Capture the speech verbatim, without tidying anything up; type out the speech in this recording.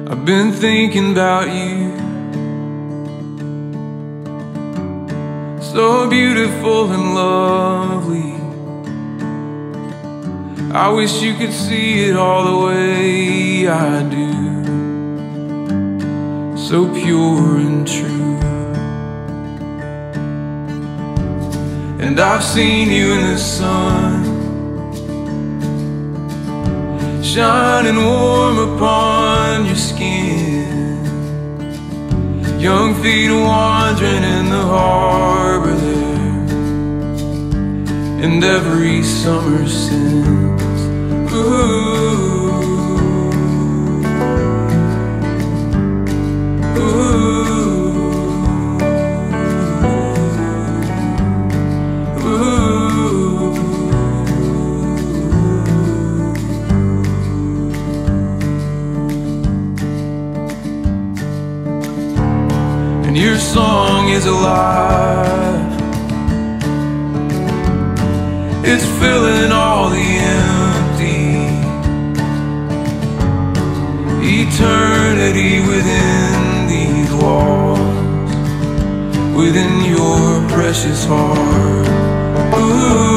I've been thinking about you, so beautiful and lovely. I wish you could see it all the way I do, so pure and true. And I've seen you in the sun, shining warm upon your skin, young feet wandering in the harbor there, and every summer since. Ooh, your song is alive, it's filling all the empty, eternity within these walls, within your precious heart. Ooh.